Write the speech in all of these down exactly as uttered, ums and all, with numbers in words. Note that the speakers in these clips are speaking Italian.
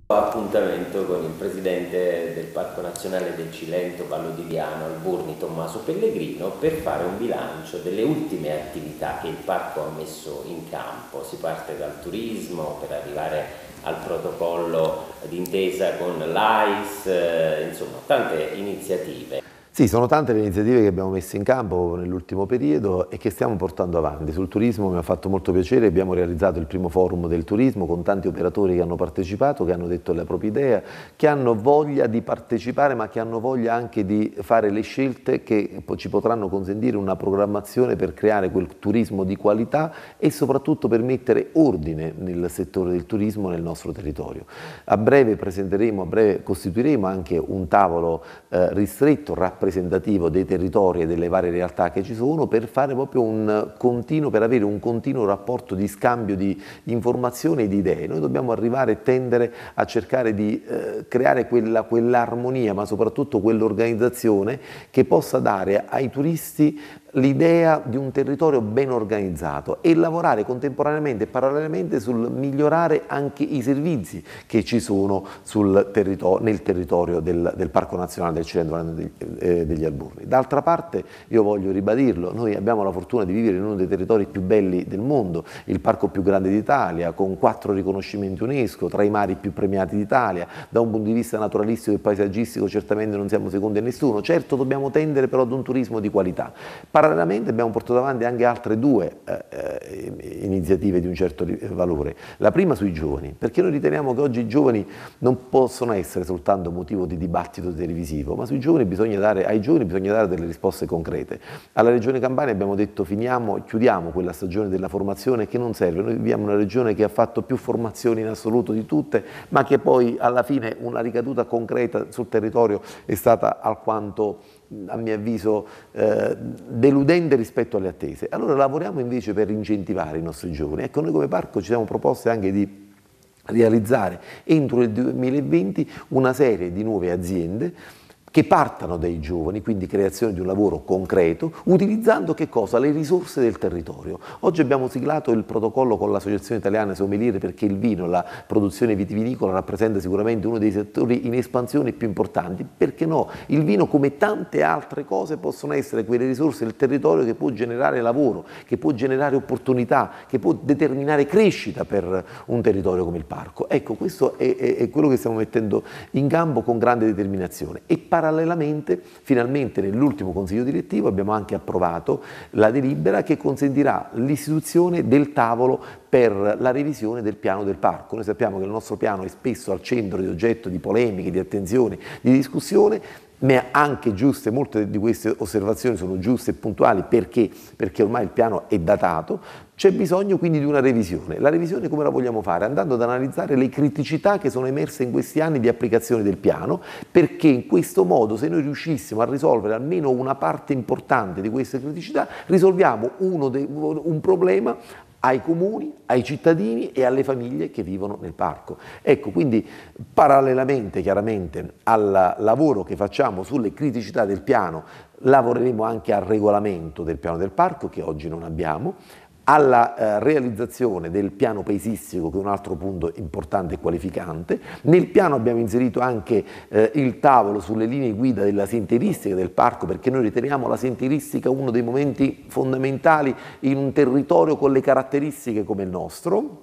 Appuntamento con il presidente del Parco Nazionale del Cilento Vallo di Diano, Alburni, Tommaso Pellegrino, per fare un bilancio delle ultime attività che il parco ha messo in campo. Si parte dal turismo per arrivare al protocollo d'intesa con l'A I S, eh, insomma tante iniziative. Sì, sono tante le iniziative che abbiamo messo in campo nell'ultimo periodo e che stiamo portando avanti. Sul turismo mi ha fatto molto piacere, abbiamo realizzato il primo forum del turismo con tanti operatori che hanno partecipato, che hanno detto la propria idea, che hanno voglia di partecipare ma che hanno voglia anche di fare le scelte che ci potranno consentire una programmazione per creare quel turismo di qualità e soprattutto per mettere ordine nel settore del turismo nel nostro territorio. A breve presenteremo, a breve costituiremo anche un tavolo eh, ristretto, rappresentativo rappresentativo dei territori e delle varie realtà che ci sono per fare proprio un continuo, per avere un continuo rapporto di scambio di informazioni e di idee. Noi dobbiamo arrivare e tendere a cercare di eh, creare quella, quell'armonia, ma soprattutto quell'organizzazione che possa dare ai turisti l'idea di un territorio ben organizzato e lavorare contemporaneamente e parallelamente sul migliorare anche i servizi che ci sono sul territorio, nel territorio del, del Parco Nazionale del Cilento degli, eh, degli Alburni. D'altra parte io voglio ribadirlo, noi abbiamo la fortuna di vivere in uno dei territori più belli del mondo, il parco più grande d'Italia, con quattro riconoscimenti UNESCO, tra i mari più premiati d'Italia, da un punto di vista naturalistico e paesaggistico certamente non siamo secondi a nessuno, certo dobbiamo tendere però ad un turismo di qualità. Parallelamente abbiamo portato avanti anche altre due eh, iniziative di un certo valore. La prima sui giovani, perché noi riteniamo che oggi i giovani non possono essere soltanto motivo di dibattito televisivo, ma sui giovani bisogna dare, ai giovani bisogna dare delle risposte concrete. Alla Regione Campania abbiamo detto finiamo, chiudiamo quella stagione della formazione che non serve. Noi viviamo una regione che ha fatto più formazioni in assoluto di tutte, ma che poi alla fine una ricaduta concreta sul territorio è stata alquanto, a mio avviso, eh, deludente rispetto alle attese. Allora lavoriamo invece per incentivare i nostri giovani. Ecco, noi come parco ci siamo proposti anche di realizzare entro il duemilaventi una serie di nuove aziende che partano dai giovani, quindi creazione di un lavoro concreto, utilizzando che cosa? Le risorse del territorio. Oggi abbiamo siglato il protocollo con l'Associazione Italiana Sommelier perché il vino, la produzione vitivinicola rappresenta sicuramente uno dei settori in espansione più importanti. Perché no? Il vino, come tante altre cose, possono essere quelle risorse del territorio che può generare lavoro, che può generare opportunità, che può determinare crescita per un territorio come il parco. Ecco, questo è, è, è quello che stiamo mettendo in campo con grande determinazione. E parallelamente, finalmente nell'ultimo consiglio direttivo abbiamo anche approvato la delibera che consentirà l'istituzione del tavolo per la revisione del piano del parco. Noi sappiamo che il nostro piano è spesso al centro di oggetto di polemiche, di attenzione, di discussione, ma anche giuste, molte di queste osservazioni sono giuste e puntuali perché, perché ormai il piano è datato. C'è bisogno quindi di una revisione. La revisione come la vogliamo fare? Andando ad analizzare le criticità che sono emerse in questi anni di applicazione del piano, perché in questo modo, se noi riuscissimo a risolvere almeno una parte importante di queste criticità, risolviamo uno de, un problema ai comuni, ai cittadini e alle famiglie che vivono nel parco. Ecco, quindi parallelamente chiaramente al lavoro che facciamo sulle criticità del piano, lavoreremo anche al regolamento del piano del parco che oggi non abbiamo, alla eh, realizzazione del piano paesistico, che è un altro punto importante e qualificante. Nel piano abbiamo inserito anche eh, il tavolo sulle linee guida della sentieristica del parco, perché noi riteniamo la sentieristica uno dei momenti fondamentali in un territorio con le caratteristiche come il nostro,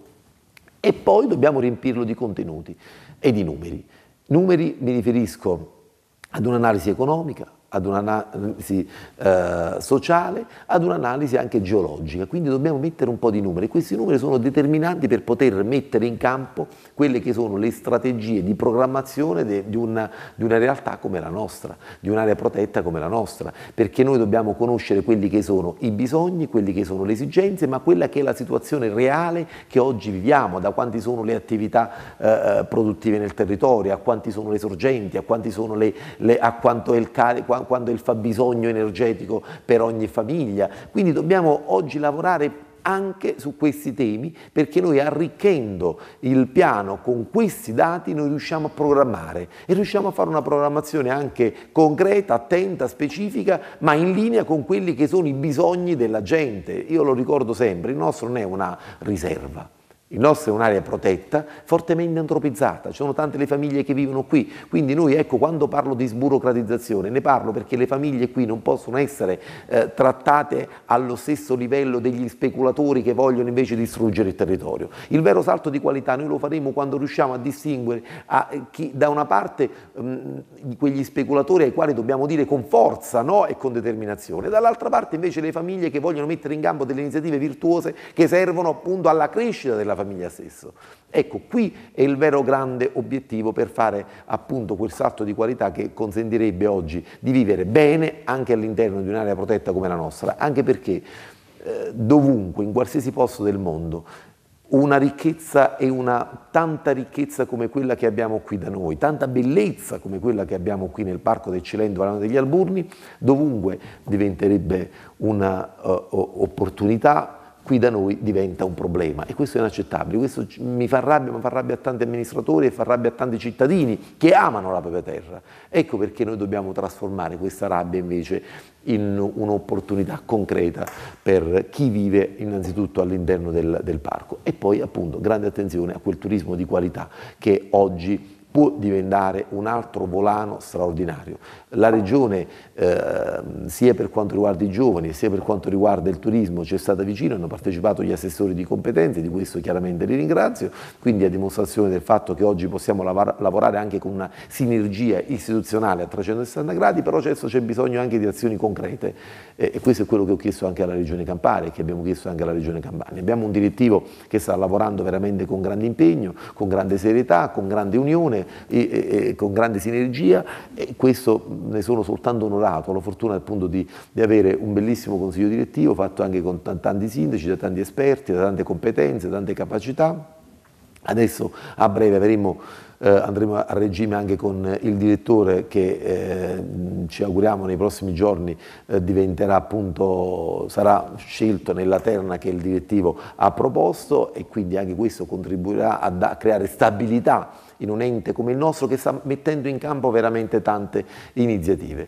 e poi dobbiamo riempirlo di contenuti e di numeri. Numeri, mi riferisco ad un'analisi economica, ad un'analisi eh, sociale, ad un'analisi anche geologica, quindi dobbiamo mettere un po' di numeri. Questi numeri sono determinanti per poter mettere in campo quelle che sono le strategie di programmazione de, di, una, di una realtà come la nostra, di un'area protetta come la nostra, perché noi dobbiamo conoscere quelli che sono i bisogni, quelli che sono le esigenze, ma quella che è la situazione reale che oggi viviamo, da quanti sono le attività eh, produttive nel territorio, a quanti sono le sorgenti, a, quanti sono le, le, a quanto è il carico, quando è il fabbisogno energetico per ogni famiglia. Quindi dobbiamo oggi lavorare anche su questi temi, perché noi arricchendo il piano con questi dati noi riusciamo a programmare e riusciamo a fare una programmazione anche concreta, attenta, specifica, ma in linea con quelli che sono i bisogni della gente. Io lo ricordo sempre, il nostro non è una riserva, Il nostro è un'area protetta, fortemente antropizzata, ci sono tante le famiglie che vivono qui, quindi noi, ecco, quando parlo di sburocratizzazione, ne parlo perché le famiglie qui non possono essere eh, trattate allo stesso livello degli speculatori che vogliono invece distruggere il territorio. Il vero salto di qualità noi lo faremo quando riusciamo a distinguere a chi, da una parte mh, quegli speculatori ai quali dobbiamo dire con forza no e con determinazione, dall'altra parte invece le famiglie che vogliono mettere in campo delle iniziative virtuose che servono appunto alla crescita della famiglia stesso. Ecco, qui è il vero grande obiettivo per fare appunto quel salto di qualità che consentirebbe oggi di vivere bene anche all'interno di un'area protetta come la nostra, anche perché eh, dovunque, in qualsiasi posto del mondo, una ricchezza e una tanta ricchezza come quella che abbiamo qui da noi, tanta bellezza come quella che abbiamo qui nel Parco del Cilento Valano degli Alburni, dovunque diventerebbe un'opportunità, uh, qui da noi diventa un problema e questo è inaccettabile. Questo mi fa rabbia, ma fa rabbia a tanti amministratori e fa rabbia a tanti cittadini che amano la propria terra. Ecco perché noi dobbiamo trasformare questa rabbia invece in un'opportunità concreta per chi vive innanzitutto all'interno del, del parco e poi appunto grande attenzione a quel turismo di qualità che oggi può diventare un altro volano straordinario. La Regione, eh, sia per quanto riguarda i giovani, sia per quanto riguarda il turismo, ci è stata vicino, hanno partecipato gli assessori di competenze, di questo chiaramente li ringrazio, quindi a dimostrazione del fatto che oggi possiamo lavar lavorare anche con una sinergia istituzionale a trecentosessanta gradi, però adesso c'è bisogno anche di azioni concrete eh, e questo è quello che ho chiesto anche alla Regione Campania e che abbiamo chiesto anche alla Regione Campania. Abbiamo un direttivo che sta lavorando veramente con grande impegno, con grande serietà, con grande unione, E, e, e con grande sinergia e questo ne sono soltanto onorato, ho la fortuna appunto di, di avere un bellissimo consiglio direttivo fatto anche con tanti sindaci, da tanti esperti, da tante competenze, tante capacità. Adesso a breve avremo, eh, andremo a regime anche con il direttore che eh, ci auguriamo nei prossimi giorni eh, diventerà appunto, sarà scelto nella terna che il direttivo ha proposto e quindi anche questo contribuirà a, a creare stabilità in un ente come il nostro che sta mettendo in campo veramente tante iniziative.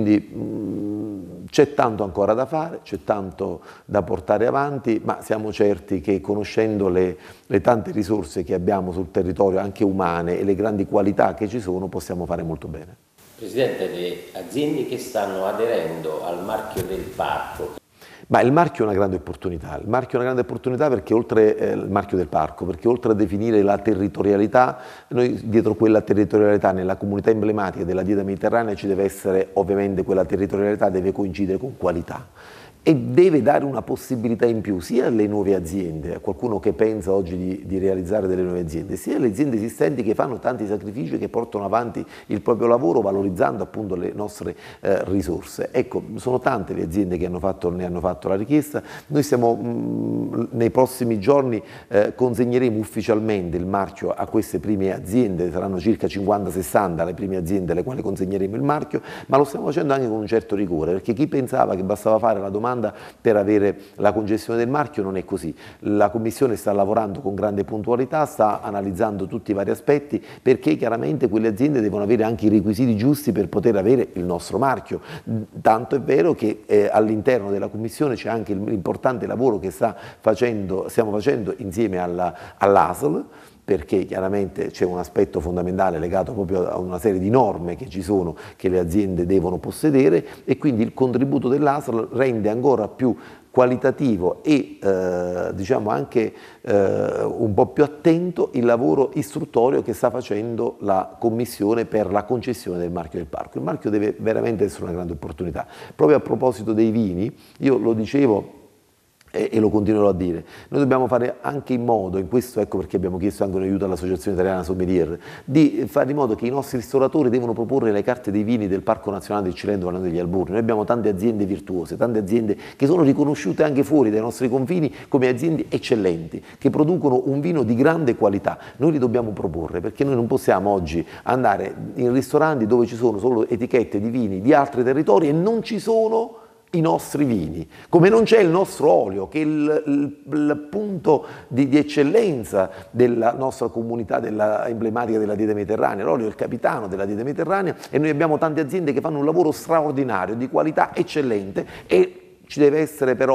Quindi c'è tanto ancora da fare, c'è tanto da portare avanti, ma siamo certi che conoscendo le, le tante risorse che abbiamo sul territorio, anche umane, e le grandi qualità che ci sono, possiamo fare molto bene. Presidente, le aziende che stanno aderendo al marchio del parco. Ma il marchio è una grande opportunità, il marchio è una grande opportunità perché oltre eh, il marchio del parco, perché oltre a definire la territorialità, noi dietro quella territorialità nella comunità emblematica della dieta mediterranea ci deve essere ovviamente quella territorialità, deve coincidere con qualità e deve dare una possibilità in più sia alle nuove aziende, a qualcuno che pensa oggi di, di realizzare delle nuove aziende, sia alle aziende esistenti che fanno tanti sacrifici, che portano avanti il proprio lavoro valorizzando appunto le nostre eh, risorse. Ecco, sono tante le aziende che hanno fatto, ne hanno fatto la richiesta, noi stiamo mh, nei prossimi giorni eh, consegneremo ufficialmente il marchio a queste prime aziende, saranno circa cinquanta sessanta le prime aziende alle quali consegneremo il marchio, ma lo stiamo facendo anche con un certo rigore, perché chi pensava che bastava fare la domanda per avere la concessione del marchio non è così. La Commissione sta lavorando con grande puntualità, sta analizzando tutti i vari aspetti perché chiaramente quelle aziende devono avere anche i requisiti giusti per poter avere il nostro marchio. Tanto è vero che eh, all'interno della Commissione c'è anche l'importante lavoro che sta facendo, stiamo facendo insieme all'A S L, perché chiaramente c'è un aspetto fondamentale legato proprio a una serie di norme che ci sono, che le aziende devono possedere e quindi il contributo dell'A S L rende ancora più qualitativo e eh, diciamo anche eh, un po' più attento il lavoro istruttorio che sta facendo la Commissione per la concessione del marchio del parco. Il marchio deve veramente essere una grande opportunità. Proprio a proposito dei vini, io lo dicevo E, e lo continuerò a dire, noi dobbiamo fare anche in modo, in questo ecco perché abbiamo chiesto anche un aiuto all'Associazione Italiana Sommelier, di fare in modo che i nostri ristoratori devono proporre le carte dei vini del Parco Nazionale del Cilento Valano degli Alburni. Noi abbiamo tante aziende virtuose, tante aziende che sono riconosciute anche fuori dai nostri confini come aziende eccellenti, che producono un vino di grande qualità. Noi li dobbiamo proporre perché noi non possiamo oggi andare in ristoranti dove ci sono solo etichette di vini di altri territori e non ci sono i nostri vini, come non c'è il nostro olio, che è il, il, il punto di, di eccellenza della nostra comunità della, emblematica della dieta mediterranea. L'olio è il capitano della dieta mediterranea e noi abbiamo tante aziende che fanno un lavoro straordinario, di qualità eccellente e ci deve essere però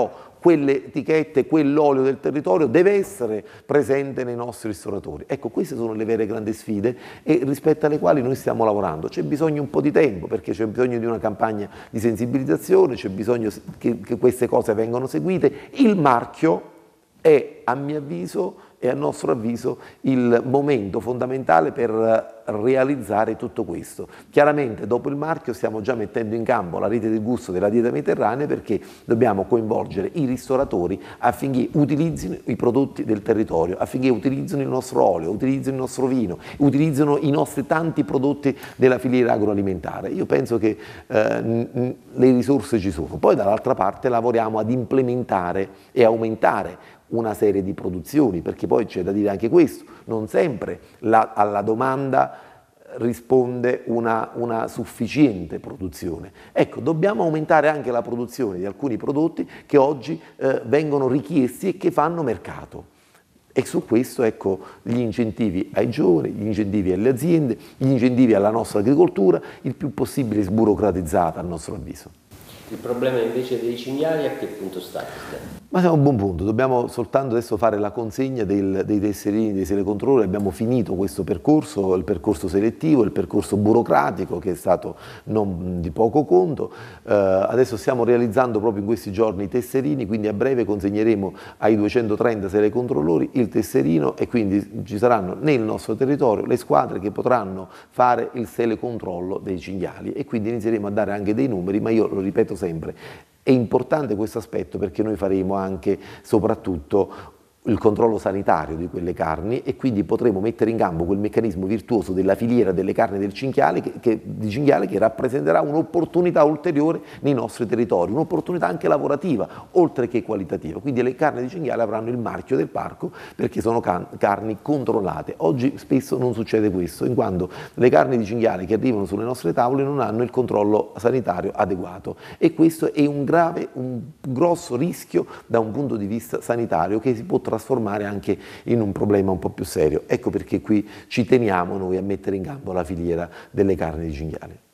quelle etichette, quell'olio del territorio deve essere presente nei nostri ristoratori. Ecco, queste sono le vere grandi sfide e rispetto alle quali noi stiamo lavorando. C'è bisogno un po' di tempo perché c'è bisogno di una campagna di sensibilizzazione, c'è bisogno che, che queste cose vengano seguite. Il marchio è, a mio avviso e a nostro avviso, il momento fondamentale per realizzare tutto questo. Chiaramente dopo il marchio stiamo già mettendo in campo la rete del gusto della dieta mediterranea, perché dobbiamo coinvolgere i ristoratori affinché utilizzino i prodotti del territorio, affinché utilizzino il nostro olio, utilizzino il nostro vino, utilizzino i nostri tanti prodotti della filiera agroalimentare. Io penso che eh, le risorse ci sono. Poi dall'altra parte lavoriamo ad implementare e aumentare una serie di produzioni, perché poi c'è da dire anche questo, non sempre la, alla domanda risponde una, una sufficiente produzione. Ecco, dobbiamo aumentare anche la produzione di alcuni prodotti che oggi eh, vengono richiesti e che fanno mercato. E su questo, ecco, gli incentivi ai giovani, gli incentivi alle aziende, gli incentivi alla nostra agricoltura, il più possibile sburocratizzata a nostro avviso. Il problema invece dei cinghiali a che punto sta? Ma siamo a un buon punto, dobbiamo soltanto adesso fare la consegna del, dei tesserini, dei telecontrolli. Abbiamo finito questo percorso, il percorso selettivo, il percorso burocratico che è stato non di poco conto. Eh, adesso stiamo realizzando proprio in questi giorni i tesserini, quindi a breve consegneremo ai duecentotrenta telecontrollori il tesserino e quindi ci saranno nel nostro territorio le squadre che potranno fare il telecontrollo dei cinghiali e quindi inizieremo a dare anche dei numeri, ma io lo ripeto sempre, è importante questo aspetto perché noi faremo anche, soprattutto, il controllo sanitario di quelle carni e quindi potremo mettere in campo quel meccanismo virtuoso della filiera delle carni del cinghiale che, che, di cinghiale che rappresenterà un'opportunità ulteriore nei nostri territori, un'opportunità anche lavorativa, oltre che qualitativa. Quindi le carni di cinghiale avranno il marchio del parco perché sono can carni controllate. Oggi spesso non succede questo, in quanto le carni di cinghiale che arrivano sulle nostre tavole non hanno il controllo sanitario adeguato e questo è un grave, un grosso rischio da un punto di vista sanitario che si può trasformare anche in un problema un po' più serio. Ecco perché qui ci teniamo noi a mettere in campo la filiera delle carni di cinghiale.